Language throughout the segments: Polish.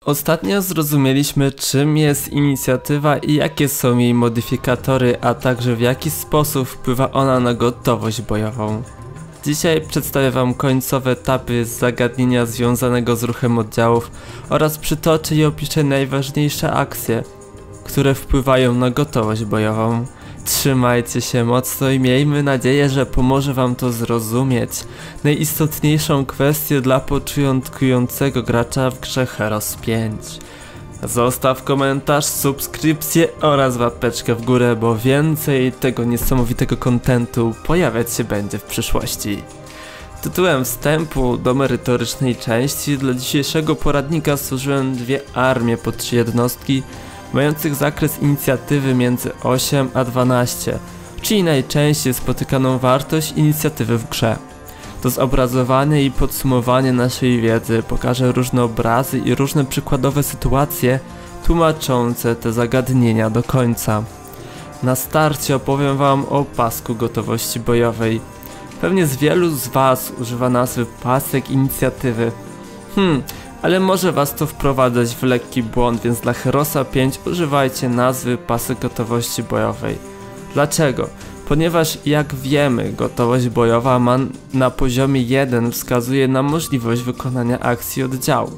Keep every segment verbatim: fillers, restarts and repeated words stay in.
Ostatnio zrozumieliśmy, czym jest inicjatywa i jakie są jej modyfikatory, a także w jaki sposób wpływa ona na gotowość bojową. Dzisiaj przedstawię wam końcowe etapy zagadnienia związanego z ruchem oddziałów oraz przytoczę i opiszę najważniejsze akcje, które wpływają na gotowość bojową. Trzymajcie się mocno i miejmy nadzieję, że pomoże wam to zrozumieć najistotniejszą kwestię dla początkującego gracza w grze Heroes pięć. Zostaw komentarz, subskrypcję oraz łapeczkę w górę, bo więcej tego niesamowitego kontentu pojawiać się będzie w przyszłości. Tytułem wstępu do merytorycznej części dla dzisiejszego poradnika stworzyłem dwie armie po trzy jednostki, mających zakres inicjatywy między osiem a dwanaście, czyli najczęściej spotykaną wartość inicjatywy w grze. To zobrazowanie i podsumowanie naszej wiedzy pokaże różne obrazy i różne przykładowe sytuacje tłumaczące te zagadnienia do końca. Na starcie opowiem wam o pasku gotowości bojowej. Pewnie z wielu z was używa nazwy pasek inicjatywy. Hmm, ale może was to wprowadzać w lekki błąd, więc dla Heroesa pięć używajcie nazwy pasek gotowości bojowej. Dlaczego? Ponieważ jak wiemy, gotowość bojowa ma na poziomie jeden wskazuje na możliwość wykonania akcji oddziału.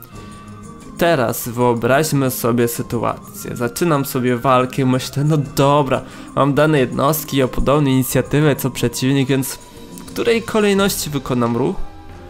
Teraz wyobraźmy sobie sytuację. Zaczynam sobie walkę, myślę, no dobra, mam dane jednostki o podobnej inicjatywie co przeciwnik, więc w której kolejności wykonam ruch?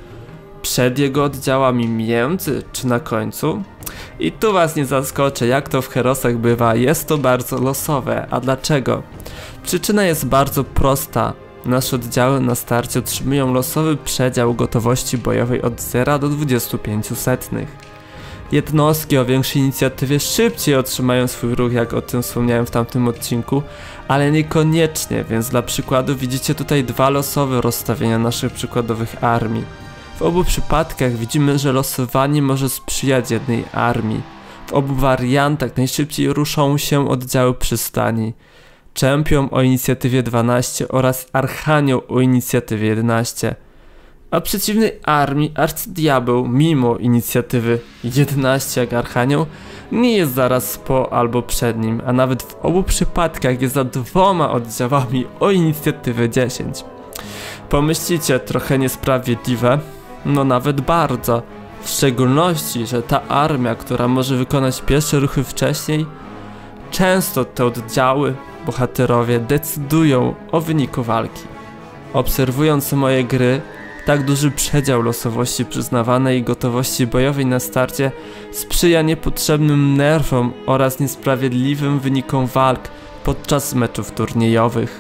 Przed jego oddziałami, między czy na końcu? I tu was nie zaskoczę, jak to w Heroesach bywa, jest to bardzo losowe. A dlaczego? Przyczyna jest bardzo prosta. Nasze oddziały na starcie otrzymują losowy przedział gotowości bojowej od zera do dwudziestu pięciu setnych. Jednostki o większej inicjatywie szybciej otrzymają swój ruch, jak o tym wspomniałem w tamtym odcinku, ale niekoniecznie, więc dla przykładu widzicie tutaj dwa losowe rozstawienia naszych przykładowych armii. W obu przypadkach widzimy, że losowanie może sprzyjać jednej armii. W obu wariantach najszybciej ruszą się oddziały przystani. Czempion o inicjatywie dwanaście oraz Archanioł o inicjatywie jedenaście. A przeciwnej armii Arcydiabeł mimo inicjatywy jedenaście jak Archanioł nie jest zaraz po albo przed nim, a nawet w obu przypadkach jest za dwoma oddziałami o inicjatywie dziesięć. Pomyślicie, trochę niesprawiedliwe? No nawet bardzo. W szczególności, że ta armia, która może wykonać pierwsze ruchy wcześniej, często te oddziały, bohaterowie decydują o wyniku walki. Obserwując moje gry, tak duży przedział losowości przyznawanej i gotowości bojowej na starcie sprzyja niepotrzebnym nerwom oraz niesprawiedliwym wynikom walk podczas meczów turniejowych.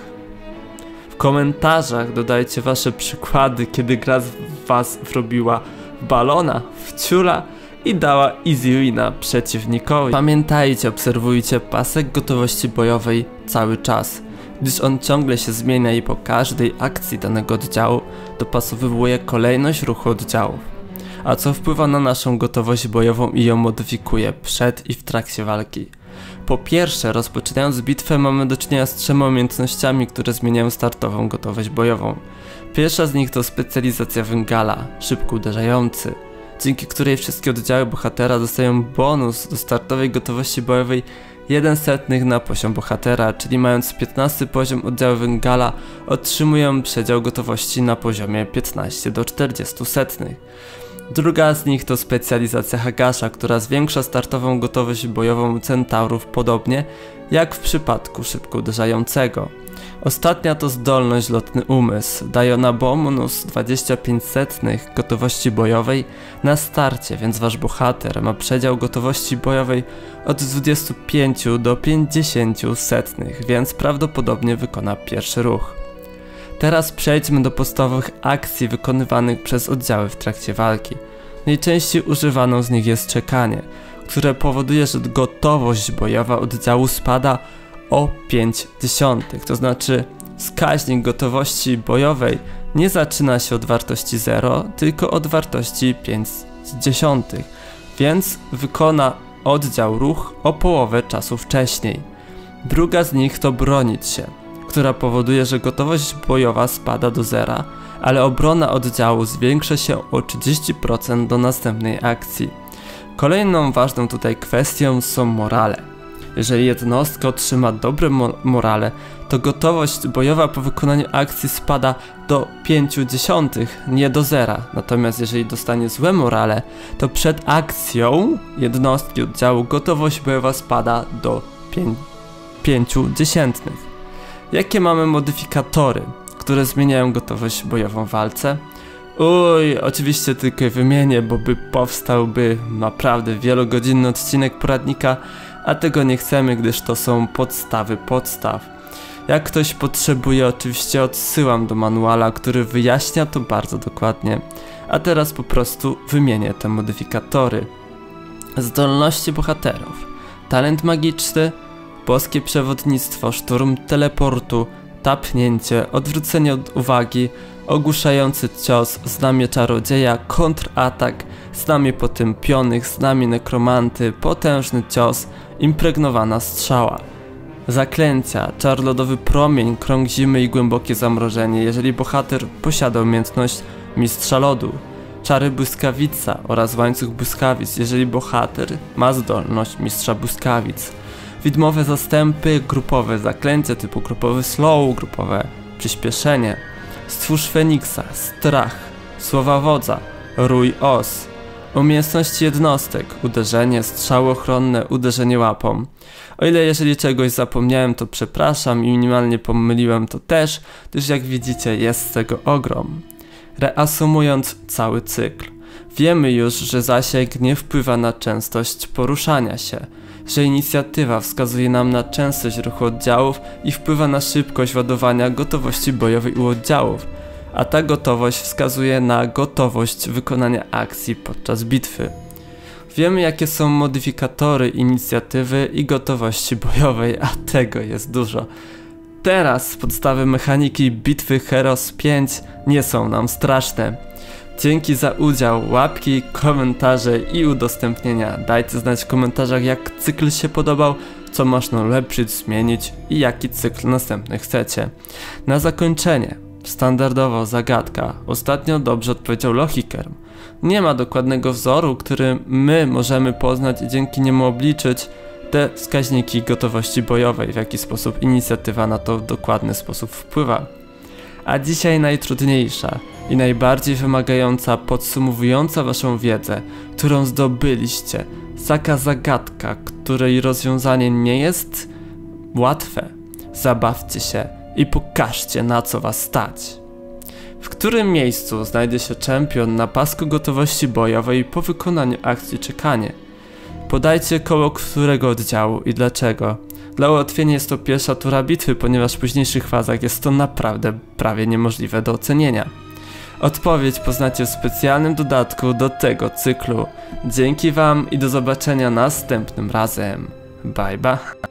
W komentarzach dodajcie wasze przykłady, kiedy gra z was wrobiła balona, wciula i dała easy wina przeciwnikowi. Pamiętajcie, obserwujcie pasek gotowości bojowej cały czas, gdyż on ciągle się zmienia i po każdej akcji danego oddziału dopasowuje kolejność ruchu oddziałów. A co wpływa na naszą gotowość bojową i ją modyfikuje przed i w trakcie walki? Po pierwsze, rozpoczynając bitwę mamy do czynienia z trzema umiejętnościami, które zmieniają startową gotowość bojową. Pierwsza z nich to specjalizacja Węgala, szybko uderzający, dzięki której wszystkie oddziały bohatera dostają bonus do startowej gotowości bojowej jeden setnych na poziom bohatera, czyli mając piętnasty poziom oddziału Węgala otrzymują przedział gotowości na poziomie piętnaście do czterdziestu setnych. Druga z nich to specjalizacja Hagasza, która zwiększa startową gotowość bojową centaurów podobnie jak w przypadku szybko uderzającego. Ostatnia to zdolność lotny umysł, daje ona bonus dwadzieścia pięć setnych gotowości bojowej na starcie, więc wasz bohater ma przedział gotowości bojowej od dwudziestu pięciu do pięćdziesięciu setnych, więc prawdopodobnie wykona pierwszy ruch. Teraz przejdźmy do podstawowych akcji wykonywanych przez oddziały w trakcie walki. Najczęściej używaną z nich jest czekanie, które powoduje, że gotowość bojowa oddziału spada o pięć dziesiątych, to znaczy wskaźnik gotowości bojowej nie zaczyna się od wartości zero, tylko od wartości pięć dziesiątych, więc wykona oddział ruch o połowę czasu wcześniej. Druga z nich to bronić się, która powoduje, że gotowość bojowa spada do zera, ale obrona oddziału zwiększa się o trzydzieści procent do następnej akcji. Kolejną ważną tutaj kwestią są morale. Jeżeli jednostka otrzyma dobre mo morale, to gotowość bojowa po wykonaniu akcji spada do pięciu dziesiątych, nie do zera. Natomiast jeżeli dostanie złe morale, to przed akcją jednostki oddziału gotowość bojowa spada do pięciu dziesiętnych. Jakie mamy modyfikatory, które zmieniają gotowość bojową w walce? Uj, oczywiście tylko je wymienię, bo by powstałby naprawdę wielogodzinny odcinek poradnika, a tego nie chcemy, gdyż to są podstawy podstaw. Jak ktoś potrzebuje, oczywiście odsyłam do manuala, który wyjaśnia to bardzo dokładnie. A teraz po prostu wymienię te modyfikatory. Zdolności bohaterów. Talent magiczny, boskie przewodnictwo, szturm teleportu, tapnięcie, odwrócenie od uwagi, ogłuszający cios, znamie czarodzieja, kontratak, znamie potępionych, znamie nekromanty, potężny cios, impregnowana strzała. Zaklęcia, czar lodowy promień, krąg zimy i głębokie zamrożenie, jeżeli bohater posiada umiejętność mistrza lodu. Czary błyskawica oraz łańcuch błyskawic, jeżeli bohater ma zdolność mistrza błyskawic. Widmowe zastępy, grupowe zaklęcia typu grupowy slow, grupowe przyspieszenie. Stwórz Feniksa, strach, słowa wodza, rój os. Umiejętności jednostek, uderzenie, strzały ochronne, uderzenie łapą. O ile jeżeli czegoś zapomniałem, to przepraszam i minimalnie pomyliłem to też, gdyż jak widzicie jest tego ogrom. Reasumując cały cykl. Wiemy już, że zasięg nie wpływa na częstość poruszania się, że inicjatywa wskazuje nam na częstość ruchu oddziałów i wpływa na szybkość ładowania gotowości bojowej u oddziałów, a ta gotowość wskazuje na gotowość wykonania akcji podczas bitwy. Wiemy, jakie są modyfikatory inicjatywy i gotowości bojowej, a tego jest dużo. Teraz podstawy mechaniki bitwy Heroes pięć nie są nam straszne. Dzięki za udział, łapki, komentarze i udostępnienia. Dajcie znać w komentarzach, jak cykl się podobał, co można ulepszyć, zmienić i jaki cykl następny chcecie. Na zakończenie, standardowo zagadka. Ostatnio dobrze odpowiedział Lohikerm. Nie ma dokładnego wzoru, który my możemy poznać i dzięki niemu obliczyć te wskaźniki gotowości bojowej, w jaki sposób inicjatywa na to w dokładny sposób wpływa. A dzisiaj najtrudniejsza i najbardziej wymagająca, podsumowująca waszą wiedzę, którą zdobyliście. Taka zagadka, której rozwiązanie nie jest łatwe. Zabawcie się i pokażcie, na co was stać. W którym miejscu znajdzie się czempion na pasku gotowości bojowej po wykonaniu akcji czekanie? Podajcie koło którego oddziału i dlaczego. Dla ułatwienia jest to pierwsza tura bitwy, ponieważ w późniejszych fazach jest to naprawdę prawie niemożliwe do ocenienia. Odpowiedź poznacie w specjalnym dodatku do tego cyklu. Dzięki wam i do zobaczenia następnym razem. Bye bye.